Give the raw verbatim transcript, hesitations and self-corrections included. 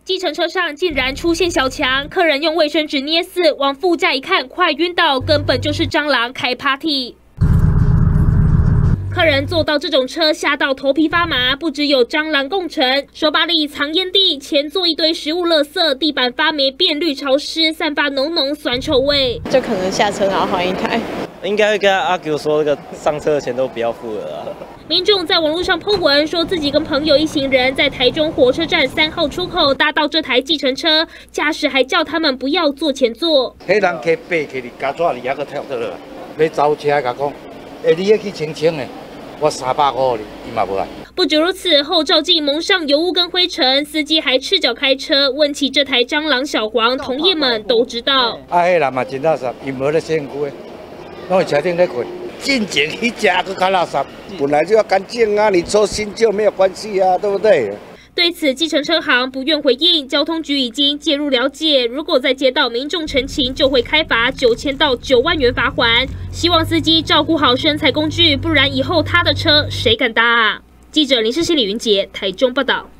计程车上竟然出现小强，客人用卫生纸捏死，往副驾一看，快晕倒，根本就是蟑螂开 party。 客人坐到这种车，吓到头皮发麻。不只有蟑螂共乘，手把里藏烟蒂，前座一堆食物垃圾，地板发霉变绿潮湿，散发浓浓酸臭味。 就可能下车然后换一台。 应该会跟阿狗说，那个上车的钱都不要付了啊。 民众在网络上 po 文说，自己跟朋友一行人在台中火车站三号出口搭到这台计程车，驾驶还叫他们不要坐前座。 迄人去爬起哩，加纸哩还阁跳倒落来，要走车甲讲，哎，你要去清清的。 我三百五，伊嘛无来。 不止如此，后照镜蒙上油污跟灰尘，司机还赤脚开车。问起这台蟑螂小黄，同业们都知道。 啊，迄人嘛真垃圾，伊无咧身躯的，拢在车顶咧困。进前去食佫较垃圾，本来就要干净啊，你做新旧没有关系啊，对不对？ 对此，计程车行不愿回应，交通局已经介入了解，如果再接到民众陈情，就会开罚九千到九万元罚锾。希望司机照顾好生财工具，不然以后他的车谁敢搭啊？记者林世熙、李云杰，台中报道。